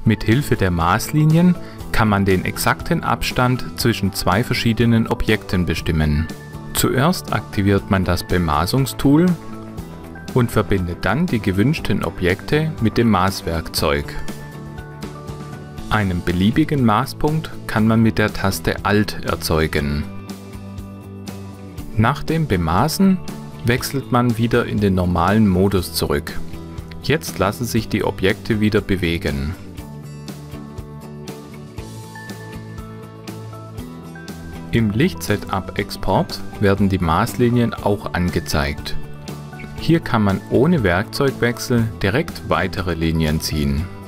Mit Hilfe der Maßlinien kann man den exakten Abstand zwischen zwei verschiedenen Objekten bestimmen. Zuerst aktiviert man das Bemaßungstool und verbindet dann die gewünschten Objekte mit dem Maßwerkzeug. Einen beliebigen Maßpunkt kann man mit der Taste Alt erzeugen. Nach dem Bemaßen wechselt man wieder in den normalen Modus zurück. Jetzt lassen sich die Objekte wieder bewegen. Im Lichtsetup-Export werden die Maßlinien auch angezeigt. Hier kann man ohne Werkzeugwechsel direkt weitere Linien ziehen.